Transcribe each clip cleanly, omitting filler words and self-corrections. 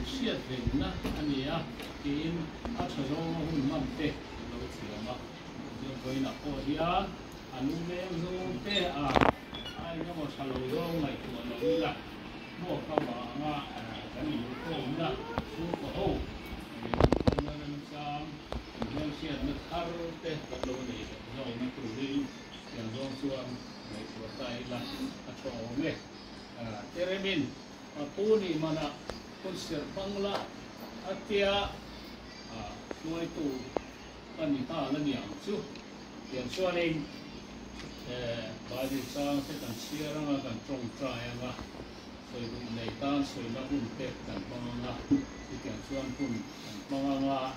siết rình na anh nhỉ tin ắt cho nó hùn mắm tê lâu chiều mà giờ với là cô hiền anh nghe luôn tê ai nó mà sao lâu rồi mày của nó đi là mua cao mà cái gì cũng na xuống cổ hậu nên sao nên siết nó thar tê bắt đầu này rồi nó cứ đi yang dong suam mày của tay là cho nghe teremin puni mana konser bangla atia noi tu kanita la niang chu tian chuanin ba di sang se kan siaranga kan trong trai anga soi du nei tan soi na hun te kan banganga ti tian chuan hun kan banganga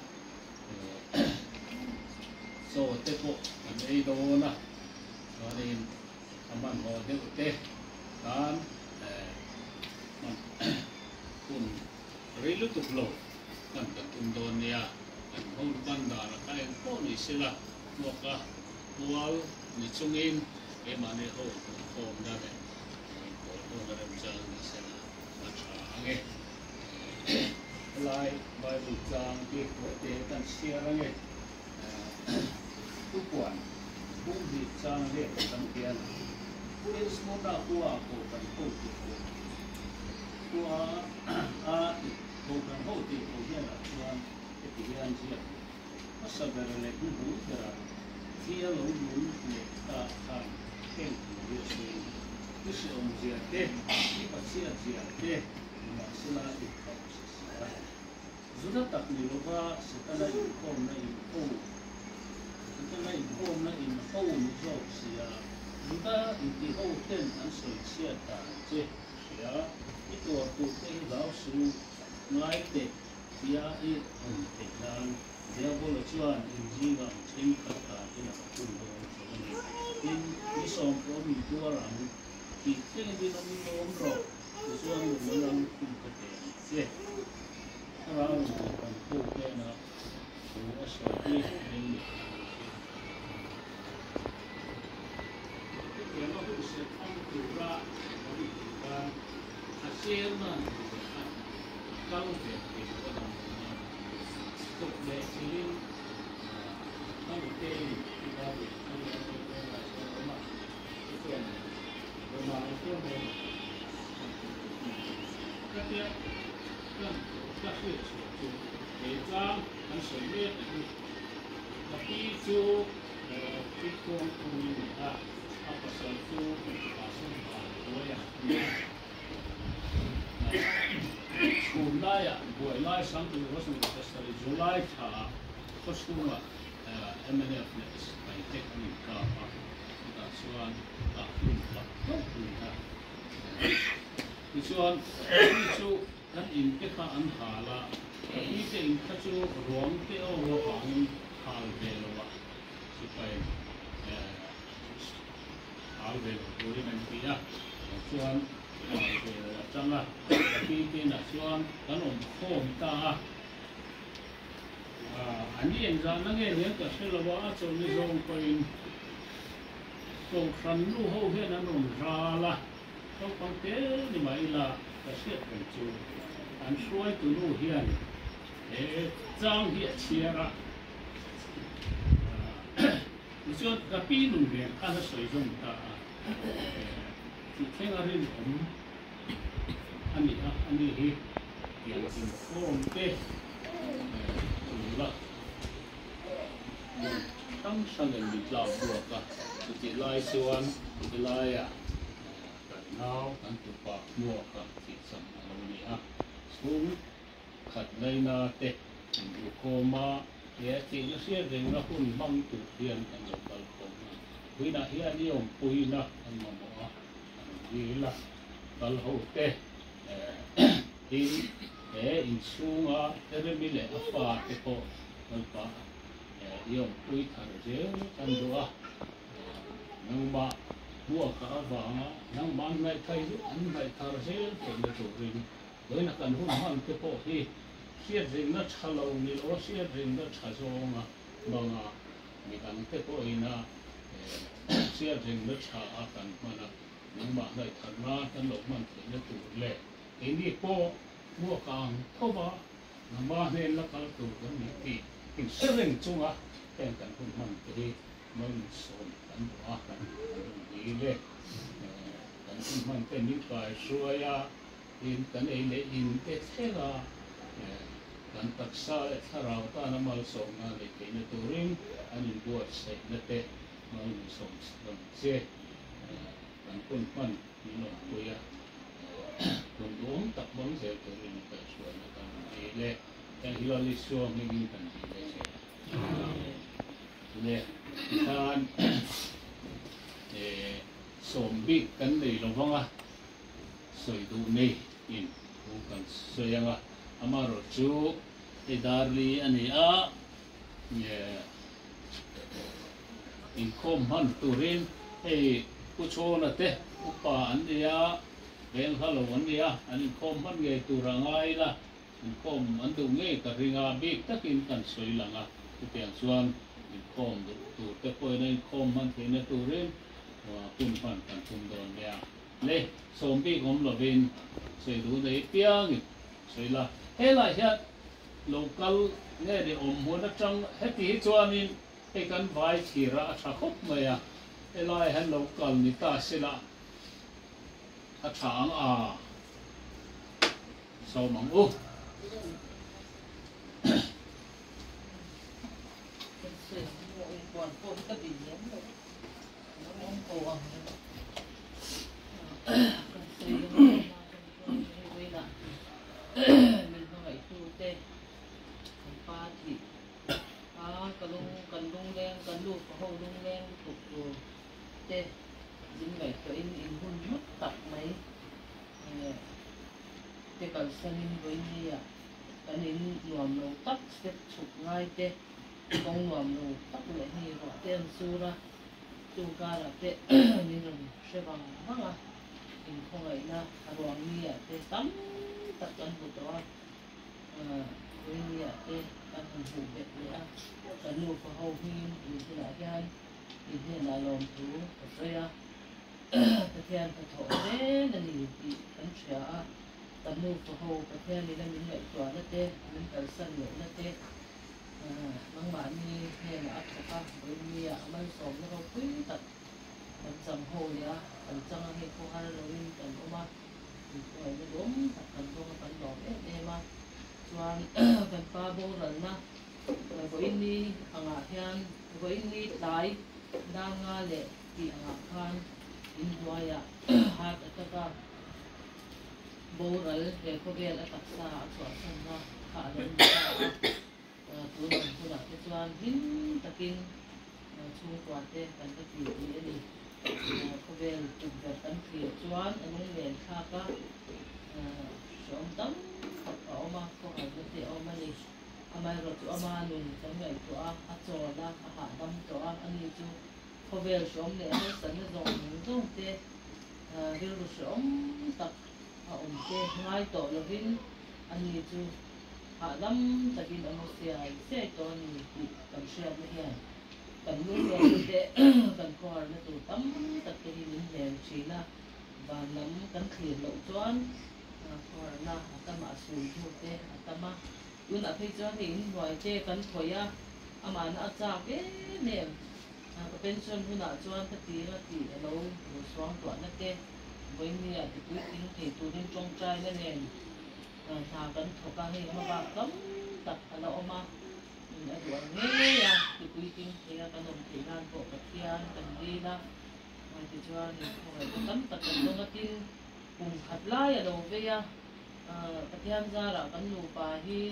so te po kan ei do na chuanin aman ho de te kan kun rilu tuklo kan Indonesia kan hong banda na kain po ni sila moka mual ni chungin e mane ho na be ko na ram jang ni sila ange lai Bible jang ti ko te kan siarange tu kuan bung di jang le kan pian pulis mo na kuwa ko kan ko bukan hoti bukan tuan ketigaan siap masa berlek dulu berang dia lalu tak kan itu om siap deh ini siap deh masalah itu sudah tak dilupa setelah inform na info muncul siap sudah inti hotel ansoi siap tak ya itu waktu lau su ngai te dia te dan dia boleh cuan inji ngang cing kata ina kundo in isom prom itu orang kita ni nomi nomro cuan orang kumpete se orang kan tu kena tu asal ni yang aku sekarang tu ra asyik man kalau dia itu orang untuk bersihin kalau dia tidak rumah itu yang rumah itu dia kan kasih itu betul kan sulit tapi itu apa satu pasang ya Julai buat lai sampai Rosmi Festival Julai tha kostunga MNF nes by teknik apa kita suan akhir Isuan itu kan impeka anhala tapi ke impeka ruang te orang hal belawa supaya hal belawa boleh nanti ya suan jangan tapi kena suan kan hom ta ani yang jangan yang kasih lawa so ni zong koin so kan lu ho he na nom rala so pangte ni mai la kasih pencu an suai tu lu hian jang hi chiara iso tapi nu le kan soi zong ta Tengah ini ani yang inform te lah tang sangat diklap buka jadi lai suan jadi lai kan now kan tupak buka sistem ini sung kat laina te koma ya tinggal siapa dengan pun bang tu dia kan lokal koma wina hian ni om puina kan mamoa gila kalau teh in sunga terbile apa teko apa yang pui tarje kan doa nama buah kaabang nang manai kai an mai tarje kena turin doi nak kan hun teko hi siat ringna chalau ni o siat ringna chazonga banga ni kan teko ina siat ringna cha akan mana nang manai tarna kan lok man kena tur le ini po mua càng thâu ba mà nên là cái tụ cái gì thì sẽ lên chung à cái cần cũng mang cái mình sống cần đó cần gì đấy cần cũng mang cái những cái xuôi à in cần ấy để in cái thế là cần tất cả thà rau ta nó mal sống à để cái nó tụ ring anh buat sẽ nó thế mal sống sống sẽ cần cũng mang những loại quê à cùng uống tập bóng sẽ tự nhiên cái xuôi nó cần gì đấy cái hiểu lý số mình cần gì đấy chứ nè kan sombi kan nei lovanga soidu nei in kan soyanga amaro chu darli ani a in kom han turin kuchona te upa andia bel halo andia ani kom han ge turangai la in kom andu nge ka ringa bik takin kan soilanga tiang suan in kom tu te poi nei kom han te na turin và phun phản phản phun đòn đèo lê xôm bị gom lò bên xây đủ đấy tiếng xây là hết lại hết local nghe để muốn nó trăng hết tí cho nên cái căn vai chỉ ra chả khóc mày à hết lại hết local người ta sẽ là hạt sáng à sau mong ô Ủa, mình không phải tu tê, ba thì cần lung đen, cần lụt có hậu lung đen thuộc đồ tê, dính vậy cái in hun mất tập mấy, tê cần xem với gì à, cái in nuông nấu tắt xếp chụp ngay tê, con nuông nấu tắt lại như họ tên su ra. Tu ca là thế nên là sẽ bằng mắc à mình không phải là ruộng mía thế tắm tất cả một đó với mía thế căn phần phụ biệt nữa cần nuôi vào hậu hiên thì thế là cái thì thế là lòng thú rồi à cái thiên cái thổ thế là gì thì vẫn sẽ cần nuôi vào hậu cái thiên thì là mình lại tỏa nó thế mình cần sân nữa nó thế mang bạn như thế là áp các với mía mang sống nó không quý tật cần trầm hồ nhá cần trăng hay cô hai rồi cần có mà rồi nó đúng cần có cần đỏ đấy mà choan cần pha bô lần na với ni hàng ngã hiền với ni đại đang lệ thì hàng ngã khan in đuôi à hạt ở các bô rồi để có về là tập sa cho sân ra cả lên tu làm tu làm cái choan hin takin chung quạt thế cần cái gì vậy đi có về chụp về tấm kia choan anh ấy về khác á sống tấm ở mà có hai cái gì ở mà đi mà rồi chỗ mà nung tấm này chỗ ăn chỗ là hạ đâm chỗ anh ấy chú có về sống để anh ấy sẵn nó dùng những thế về rồi sống tập họ ổn thế ngay tổ là cái anh ấy chú hạ đâm tại vì nó sẽ cho anh cần xe mới hiện cần luôn rồi để cần coi nó từ tấm tất cái gì đều chỉ là và nắm cần khiển lậu choán coi là tâm mà sùi thôi thế tâm mà luôn là thấy cho thì ngoài thế cần coi mà nó chào cái nè cái pension luôn là choán cái tí là tí lâu rồi xoang tuần nó thế với như là thì thì tôi nên trong trai nó nè thà cần thọ ca thì mà bạc lắm tập là oma ở tuổi nghe à thì quý kinh thì là cần thì là bộ tập thiên cần đi đó thì cho thì phải tấm tập cần nó tin cùng hạt lai ở đầu về tập thiên ra là cần lù bà hi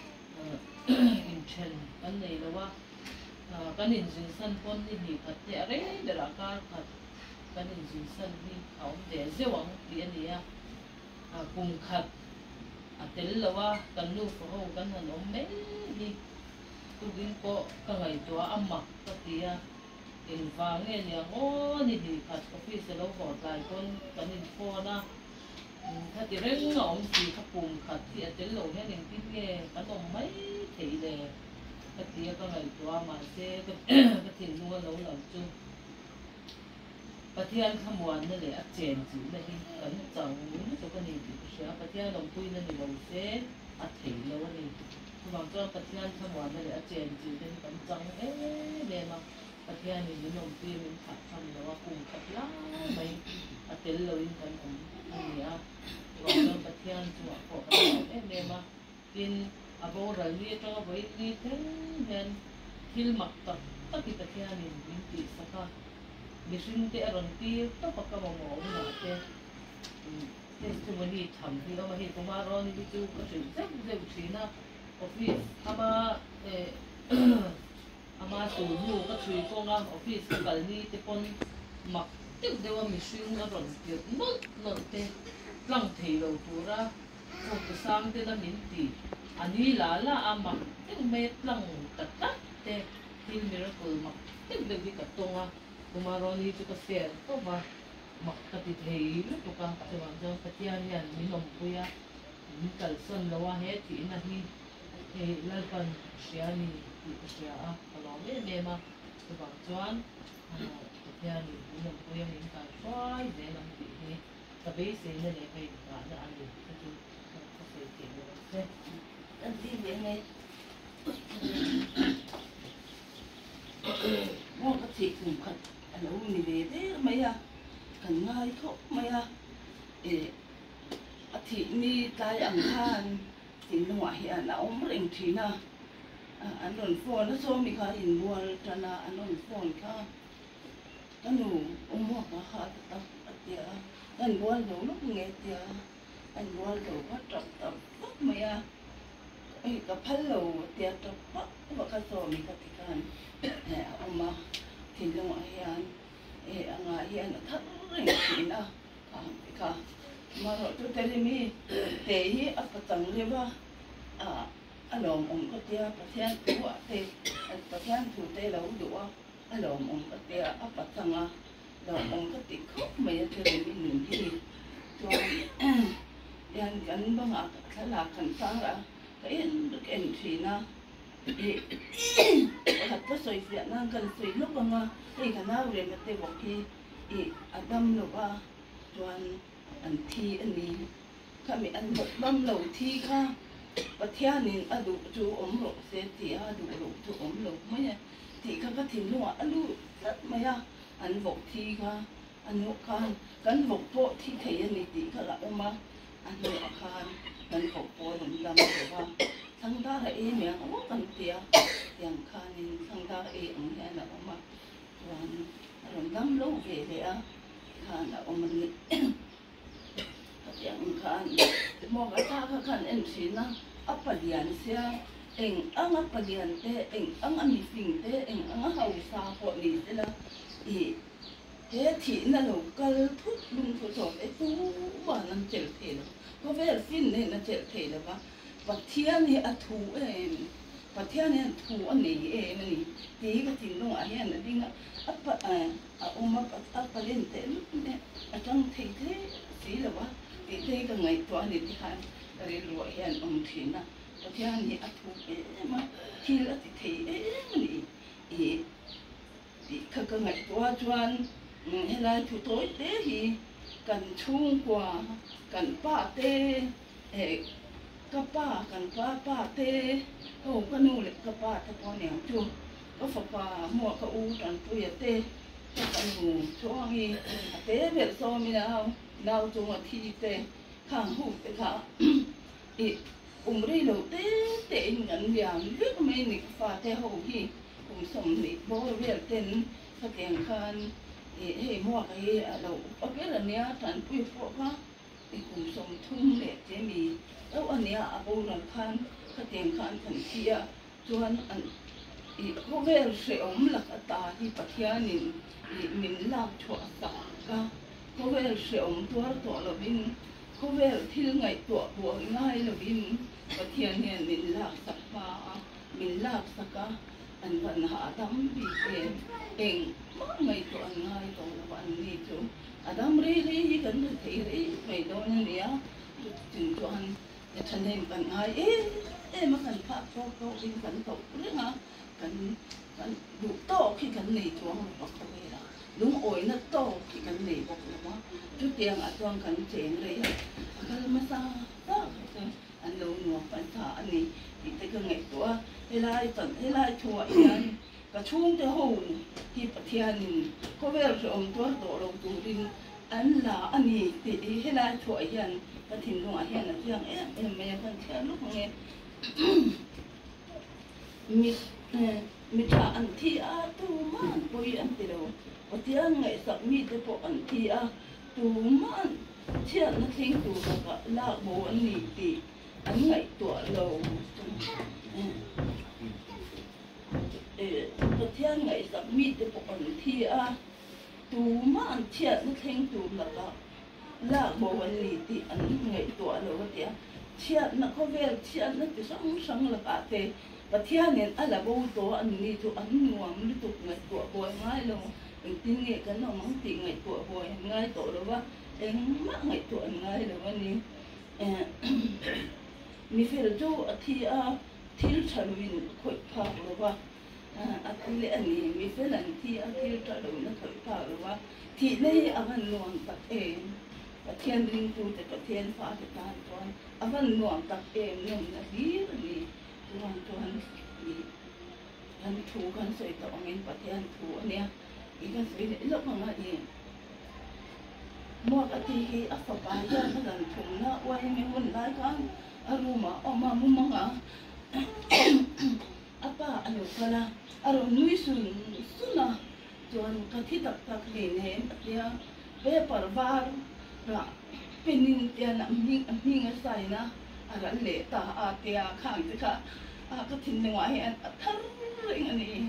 in chen cần này là wa cần in sinh sân con thì hạt thế đấy để là ca hạt cần in sinh sân thì họ để dễ vắng thì anh ấy cùng hạt tel lawa kan lu fo ho kan han om me ni tu din ko ka ngai to amma ka tia in wang nge nya ngo ni di khat office se lo ho tai kon kan in fo na tha ti reng om si ka pum khat ti tel lo he ning tin nge kan om mai thei le ka tia ka ngai to ma se ka tin nu lo lo chu pathian khamwan na le a chen chu na hi kan chang ni chu ka ni ti sia thiên đồng quy nên thì đồng sẽ thầy lâu này bằng cho bát thiên tham quan này chèn chỉ đến tận trắng để mà bát thiên này mình đồng quy mình thật tham lâu cùng thật lắm mấy tiền lâu in cần cũng này bằng cho bát thiên chùa của để mà in abo rồi đi cho với đi thế nên khi mặc tập tất cả bát thiên này mình chỉ saka Bisin te aron ti to pagkamamo na te testimony tham hi ma hi kumaron ni chu ka chu zek zek china office ama tu nu ka chui ko nga office kal ni te pon mak te dewa mission aron ti no te lang thei lo tura ko te sang te na min ti ani la ama te me lang ta te til miracle mak te de ka tonga kumaron itu kasir to ba makatithei to ka semanjang patian yan minom puya mikal son lawa he ti na hi lalpan siani siya kalau mema to ba chuan patian minom puya min ka fai de lam ti he tabe se ne le kai ka na ani tu ka se ti se an ti be ne mo ka ti kum khat alo ni ve de maya kan ngai tho maya athi ni tai ang khan tin nuwa hi ana om ring thina anon phone na so mi kha in bual tana anon phone kha tanu mo ka kha ta atia an bual do lúc nghe tia an bual do ka trap trap maya ka phalo tia trap pa ka so mi ka tikan oma thì lúc ấy anh ấy thắt rình thì na cả mà rồi tôi thấy mi thấy ấp tầng lên ba anh làm ông có tia bát thiên đủ thì bát thiên thủ tê lâu đủ anh làm ông có tia ấp tầng làm ông có tia khóc mấy cái mi nhìn gì cho anh gắn bằng cái là cần sang ra cái thì na thật có soi Việt Nam cần soi lúc mà thì khả năng về mặt tây bắc thì Adam nó ba toàn anh thi anh đi kami anh bật băm lẩu thi kha và theo nên đủ chú ốm lẩu sẽ thì đủ lẩu chú ốm lẩu mấy nhỉ thì các thìn luôn lũ rất mấy anh vội thi kha anh vội khan anh vội bộ thi thầy anh đi thì là ông mà anh vội khan anh vội bộ làm rồi ba thằng ta là em miệng không có cần tiền tiền khan nên thằng ta em ông hay là ông mà rồi năm lâu về thì khan là ông mình tiền khan mua cái ta khan em xin á ấp bạc điền xe em ăn ấp bạc điền thế em ăn mì phình thế em ăn hàu sa họ đi thế là thế thì là đầu cơ thuốc lung thuốc trộn cái tú mà nằm chèo thế đó có vẻ phình này là chèo thế đó ba bát thiên thì thu em bát thiên thì thu anh này em này tí cái tiền nó ai anh đi ngã ấp ông ấp lên thế lúc này trong thế xí là quá thì thế cái ngày toán thì hắn cái loại hiện ông thiên na bát thiên thì thu em mà khi là thì thế em này thì cái ngày toán hay là thu tối thế thì cần chung qua cần ba thế kapa kan pa te ko kanu le kapa ta ko ne chu ko fa pa mo ka u tan tu ye te ka kanu cho ngi te be so mi nào chu ma thi te khang hu te kha umri lo te ngan yang việc me ni fa te ho hi kum som ni bo ve ten ka teng khan he mo ka hi lo o ve la ne tan pu po ka kum som thum le te mi đâu anh ấy abu làm khan cái tiền khan thành kia cho anh có vẻ sẽ ổn là cái ta thì bát thiên mình làm cho cả có vẻ sẽ ổn tua là bên có vẻ thiên ngày tua ngay là bên bát thiên này mình làm sắc ba mình làm sắc cả anh vẫn hạ đắm bị em mất ngày tua ngay tua là bạn đi chú Adam really cần thấy đấy mấy đôi này á chừng cho anh thành hình cần ai mà cần phát cho câu in cần tộc đấy hả cần đủ to khi cần nỉ chuông bọc cái là đúng ổi nó to khi cần nỉ bọc là quá chút tiền ở trong cần chén đấy masa tak anu no panta ani te ka ngai to helai tan helai thua ian ka chung te ho hi pathianin ko vel rom tor do ro tu rin an la ani te helai thua ian ka thin no hian a chiang em me kan thia lu nge mi tha an thi a tu man poi an te ro patiang ngai sak mi te po an thi a tu man chia nó thiên tu là la bố anh nghỉ thì anh ngày tuổi lâu tôi thiên ngày sắp mi thì bộ anh thi à tu mà anh chia nó thiên tu là la bố anh nghỉ thì anh ngày tuổi lâu vậy chia nó có vẻ chia nó thì sáng là cả thế và thiên nên anh là bố tổ anh nghỉ tu anh nuông đi tu ngày tuổi bố ngay lâu mình tin nghe cái nó mắng thì ngày tuổi bố ngay tuổi lâu vậy em mắc ngày tuổi ngay là vấn đề mi phải cho thì thiếu trả lời khỏi phá rồi ba thì lẽ này mi phải làm thì thiếu trả lời nó khỏi phá rồi ba thì này anh nuông tắc em thiên linh tu thì có thiên phá thì tan toàn anh nuông tắc em nên là gì này toàn anh thu kan soi tao anh bắt thiên thu anh nha cái soi này lúc mà gì mua cái gì ở phòng bài ra nó làm thùng nó quay mấy quân lái con ở rumah oma mumanga apa anu kala aro nui suna tuan kathi tak lene dia be parvar ra penin dia na ming sai na ara le ta a tia khang te kha ka thin ne wa hian thar ring ani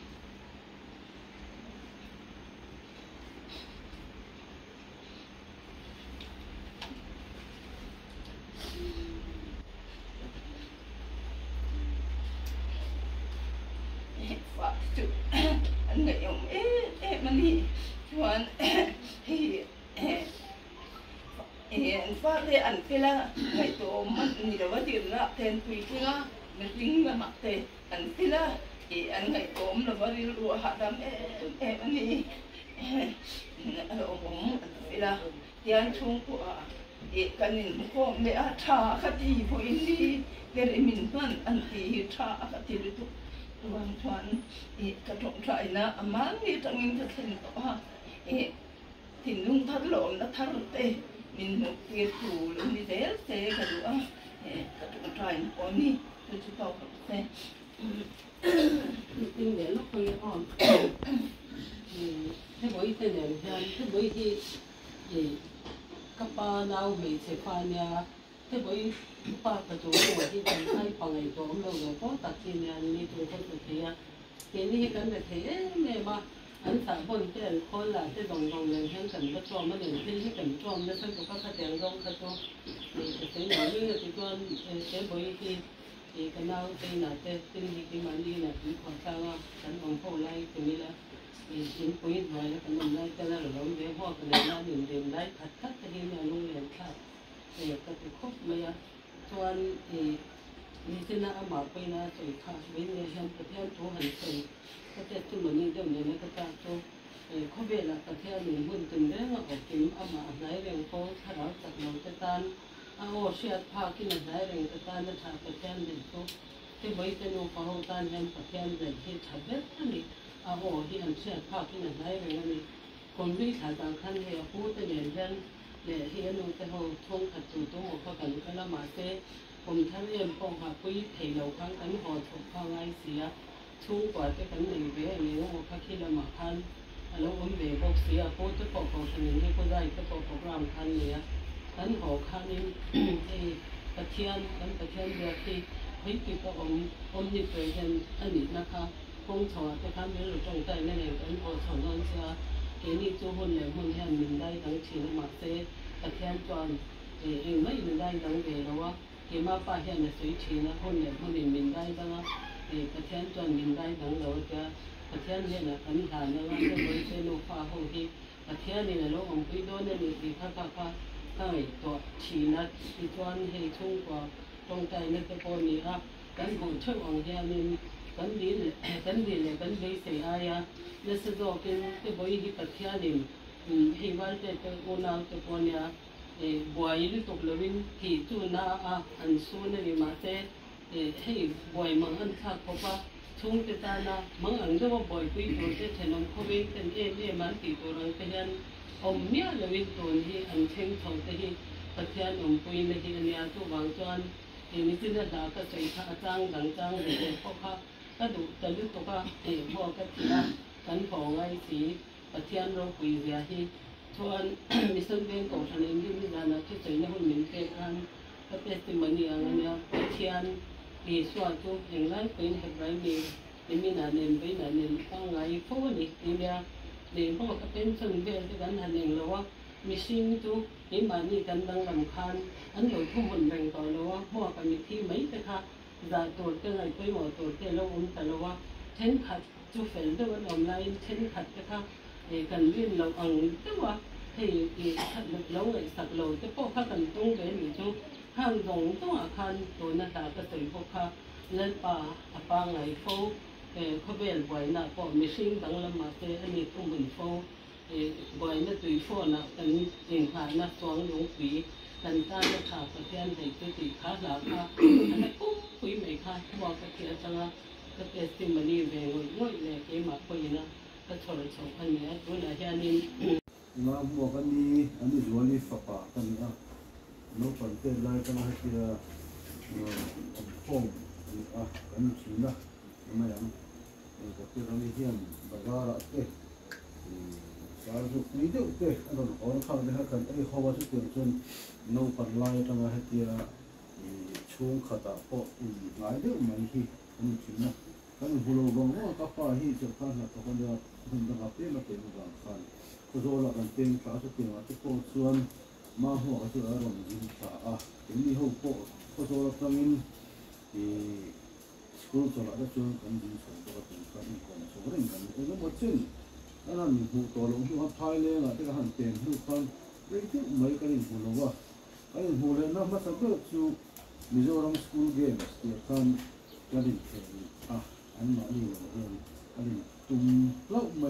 anh nghĩ ông em anh đi chuan thì phát đi anh kia là ngày tổ mất nhiều đó tiền là tiền tùy kia mình tính mà mặc tiền anh kia là thì anh ngày tổ là bao nhiêu lúa hạt đam em anh đi ông kia là tiền chung của cái nhìn của mẹ cha cái gì vậy đi cái mình anh thì cha cái gì đó hoàn toàn cái trọng trại na mà như trong những cái thình đó thì nung thắt lộn nó thắt tê mình một cái tủ luôn đi thế cái đó cái trọng trại nó có mi tôi chỉ tao không thế tin để lúc hơi on thế bởi thế này thế bởi thì các ba nào bị sẽ phá nhà thế bởi ba cái chỗ của thì còn hai bằng ngày đó lâu rồi có tập thì nhà này tôi có thể thấy cái này cái này thấy này mà anh xã hội cái coi là cái đồng này hiện cần cái cho mà để cái cần cho nó sẽ có các cái đèn rong cái cho cái nói như cái con cái bởi thì cái nào cái là cái mà đi là cũng còn sao cái bằng phô lại cái này là chính quý nói là cái mình lại cái là rồi để hoa cái này là điểm lại thật cái gì là luôn là khác cái khúc mà chuan ni tin na ama pe na soi kha be ne hem ka thel to han soi ka te tu lo ni dem ne ka ta to kho be la ka thel ni hun tin de ma ko kim ama nai reng ko thara tak lo ta tan a o siat pha ki na nai reng ta tan na tha ka thel ni to te bai te no pa ho tan hem ka thel de hi tha be ni a o hi an siat pha ki na nai reng ni kon bi tha ta khan he hu te ne jan để khi anh nuôi cái hồ thôn thật chủ tôi một cái cảnh cái là mà cái cùng tham gia phong hòa quý thầy đầu kháng cảnh hồ thuộc khoa ngay xía chung quả cái cảnh này về nếu một cái khi là mà khăn nó ổn về bốc xía cố tới bộ cầu thành những cái đây cái bộ cầu làm khăn này cảnh hồ khăn thì cái thiên giờ thì thấy cái có ổn như vậy nên anh biết nó khá phong trào cái khăn nhớ được trong tay này cảnh hồ trào non xía cái này cho hôn lệ hôn theo mình đây đăng chỉ là mặt thế cái thiên toàn thì em mấy mình đây đăng về đó cái mà phải hiện là suy chỉ là hôn lệ hôn mình đây đó thì cái thiên toàn mình đây đăng đầu cái thiên này là cái thằng nó cái với cái lô pha hồ thì cái thiên này là lô ông quý đô nên thì các cái tổ chỉ là thì toàn hệ chung của trong tay nó cái con này á cái hồ chơi ông theo nên cái gì là cái gì ai à nên sẽ do cái bối cái thiên này thì vào cái ôn nào cái con này buổi lúc tục lewin thì tu na anh su này mà thế hay buổi mà anh thà có ba chung cái ta na mang anh đó buổi quý rồi thế thì nó không biết tên em mà thì tôi rằng cái anh ông mía lewin tôi thì anh xem thầu thì phát hiện ông quý này thì anh tu vàng cho thì mình tin là cái chuyện trang đằng trang để có cái đủ từ lúc tục thì mua cái gìกันพอไงสีประเทศเราคุยเสียที่ชวนมิสเตอร์เบงของทางนี้มีงานที่ใจในหุ่นเหมือนกันก็เป็นสิ่งมันอย่างนี้ประเทศมีส่วนตัวอย่างไรเป็นเหตุไรมีนาเนมเป็นนาเนมต้องไงพวกนี้เนี่ยเดี๋ยวพวกก็เป็นสิ่งเบงที่กันหันเองแล้วว่ามีสิ่งตัวนี้มานี่กันดังลำคันอันโดยผู้คนแบ่งต่อแล้วว่าพวกกันมีที่ไหมนะคะจะตัวเจ้าไอ้ไปหมดตัวเจ้าเราแต่ละว่าเช่นขัดchú phải đâu ở online trên thật cái khác để cần viên lòng ẩn tức là thì thật lực lâu ngày sạc lầu cái bộ khác cần tung cái gì chú hàng giống tức là khăn rồi là ta cái tuổi bộ khác lên ba ngày phố có vẻ vậy là bộ mình sinh đắng là mà thế anh ấy không bình phố vậy là tùy phố là cần hiện tại là xuống đúng quý cần ta là thả cái tiền để cái gì khác là khác anh ấy cũng quý mấy khác bỏ cái kia chẳngก็เป็นสิ่งมันนี่เองง่ายเลยที่มาคุยนะก็ชนส่งอันนี้ตัวไหนที่อันนี้มาบอกกันนี้อันนี้ส่วนนี้ฝากกันนะน้องคนเต้นไล่กันให้ที่ฟงกันชินะไม่ยังก็ที่เราเนี่ยที่อันบางอะไรเต้การสุขนี้เด้อเต้อันนั้นอ่อนข้างเลยกันไอ้เขาว่าสุดเกินจนน้องคนไล่กันให้ที่ช่วงขัดต่อพอง่ายเด้อไม่ที่อันนี้ชินะkan bulo bang ho ka pa hi se kan na ko da hun da pe ma pe ma kan ko zo la kan teng ta su pe ma ko chuan ma ho ka su ron jin ta ni ho ko zo la tangin school cho la da chuan kan jin so ko ka kan ko so ren kan ko mo chen ana ni hu to lo hu ha phai le la te ka han ten hu kan re ti mai ka rin hu lo wa ai hu le na ma sa ko chu Mizoram school games ti kan ka rin anh nói nhiều hơn anh tung lâu mà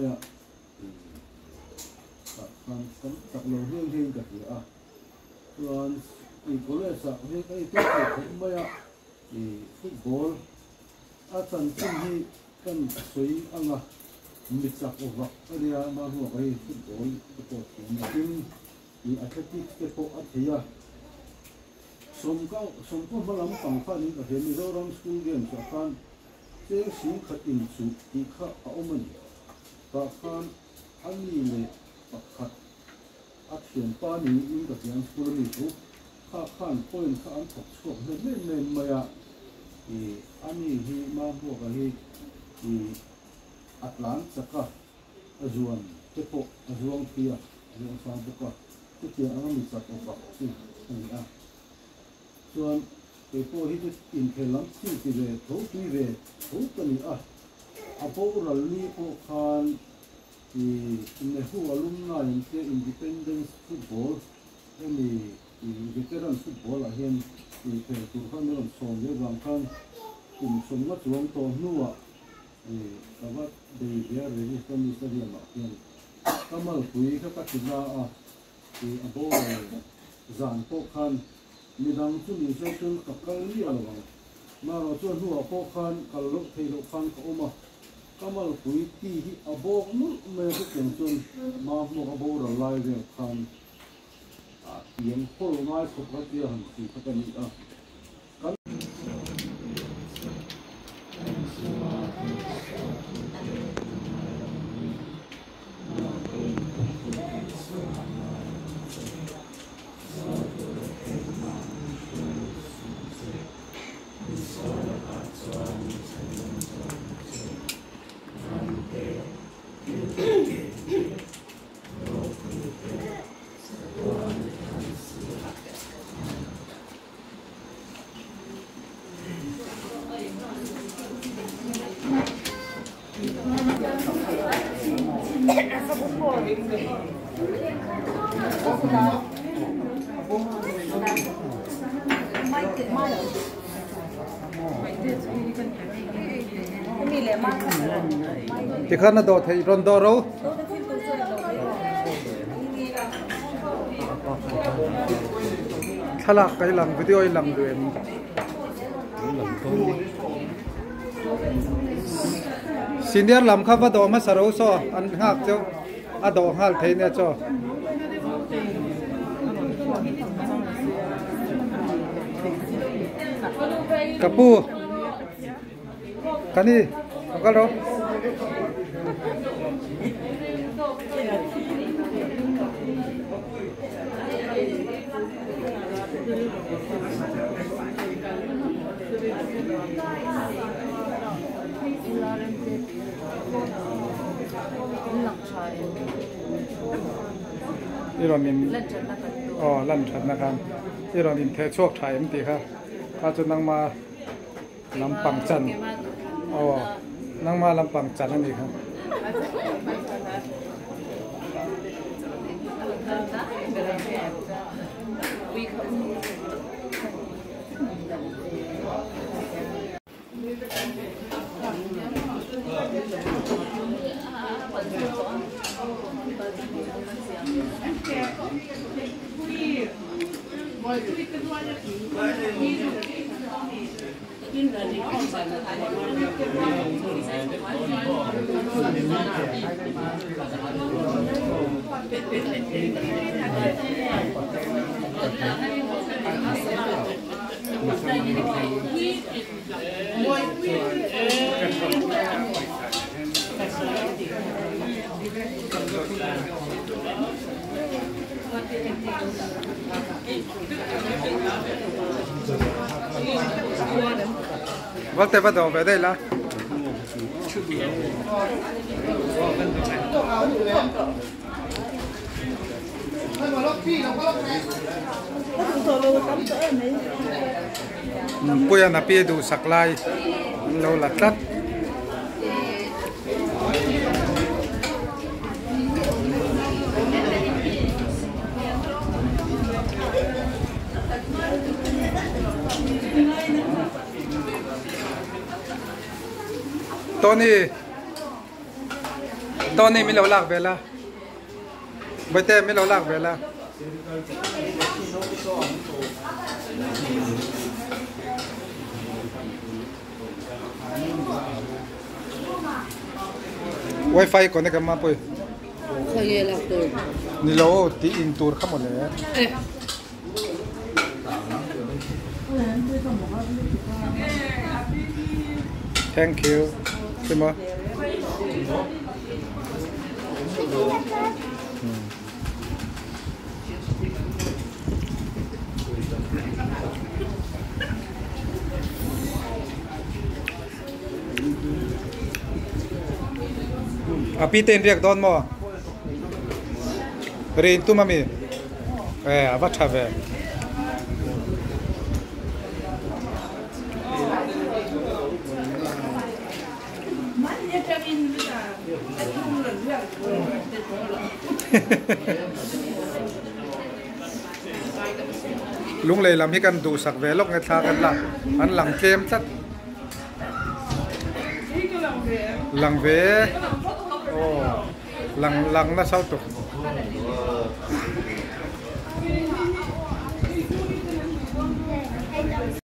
các con các lô hương hương cả gì còn thì có lẽ sao hết cái tiếp tục cũng bây thì football chân thì cần suy anh mít sạc ở vặt cái này mà họ cái football cái bộ phim mà phim thì athletic cái bộ athletic sông cao mà làm bằng phan thì cái này do làm school game cho phanเสียงขัดอินสุอีกข้าเอามันปากคันอันนี้เลยปากขัดอัดเสียงป้านี้อินกับเสียงสกุลนี้ทุกข้าขันพ่นข้าอันถกช่วงเล่นมาอ่ะอันนี้ที่มาบวกกับที่อัดหลังสักกะอจวนเจ็บปวดอจวนเพียอจวนสามบุกกะที่เสียงอันนี้สักออกสิอันนี้ส่วนไปพวกที่จะอินเทลัมที่ที่เวทุกที่เวทุกตัวนี้พวกเราลีพวกคันที่ในหัวลุ่มน้อยอย่างเช่น Independence Football ก็มีVeteran Football อะไรเห็นที่เป็นตัวข้างนอกส่งเยอะบางครั้งกลุ่มส่งวัตถุมงคลนัวแต่ว่าเดี๋ยวเรื่องก็มีเสถียรมากเห็นก็มาคุยกับตัดสินที่พวกจานพวกคันมีดังจุดนี้จะเป็นกับการเลี้ยงอะไรมาเราชวนหัวพวกคันกับลูกเทลูกคันเขามาก็มาคุยที่อบกนู้นไม่ได้เก่งจนมาหมกอบกเราไล่เรื่องคันยังพวกง่ายสุดก็เดียวหันสีพัฒนีที่ข้าน่ะโดดให้รอนโดรู้ thalak kai lang video I lang duen senior lam kha va do ma saro so an hak cho a do hal thei ne cho kapu kani ka ro 이런인 란천 나간 이런인 대추억 차임 디가 아주 낭마 람빵짠 낭마 람빵짠 아니가 Volte vado a vedere là. Poi ana piedu saklai lo la tat. Tony mi lo lak vela bete mi lo lak vela wifi ko ne ka ma poi khage lak to ni lo ti in tour kham le thank you Simo api ten riak don mo rin tu mami avat have lung lei lam hi kan du sak ve lok nge thla kan la an lang kem chat lang ve lang na sau tu